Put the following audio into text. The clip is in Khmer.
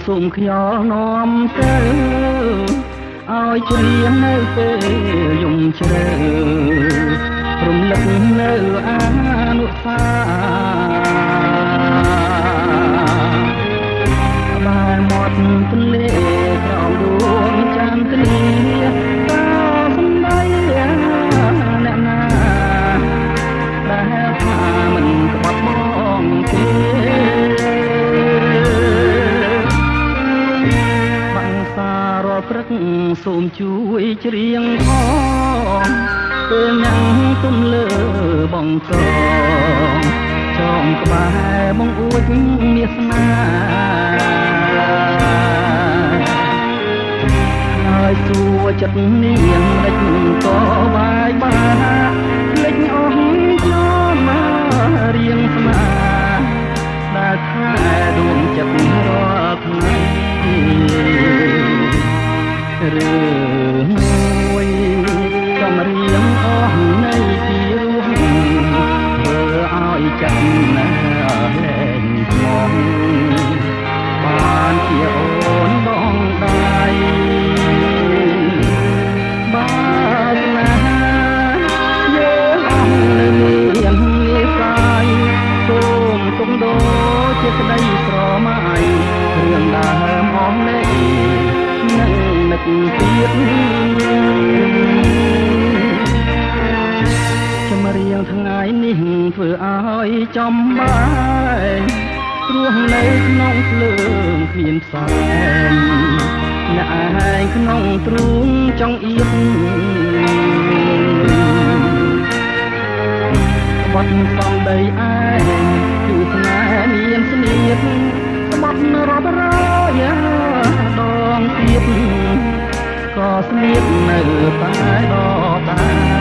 សូមខ្យល់នាំទៅឲ្យច្រៀងនៅពេលយំជ្រៅរំលឹកនៅអានុស្សាបែរមាត់ទន្លេក្រោមដួងចន្ទនីតើសំដីអ្នកណាដែលថាមិនក្បត់បងទេបាំងសារល់ព្រឹកសូមជួយច្រៀងផងពេលញ៉ាំទុំលើបងកងចងក្បែរបងអួចមាសនាហើយសួរចិត្តនាងមិនក៏បាយបាភ្លេចអស់ចូលមករៀងស្មាដែលខែដួងចិត្តរាល់ថ្ងៃរឿងមួយកំរៀងអស់នៃពីរស់ធ្វើឲ្យចិត្តណាលែងស្មងបានជាអូនបងដៃបានណាយើងអស់នៅមានងាយស្រាយសូមទុំដោជាក្តីស្រមៃរឿងដើមអស់នេះនឹងនឹកទៀតចម្រៀងថ្ងៃនេះធ្វើឲ្យចំបាយរស់នៅក្នុងភ្លើងគ្មានផ្សែងអ្នកឯងក្នុងទ្រូងចង់អៀតក្បត់សំដីឯងគឺស្នេហ៍មានស្នៀតក្បត់រាប់រយដងទៀតក៏ស្នៀតនៅតែដដែល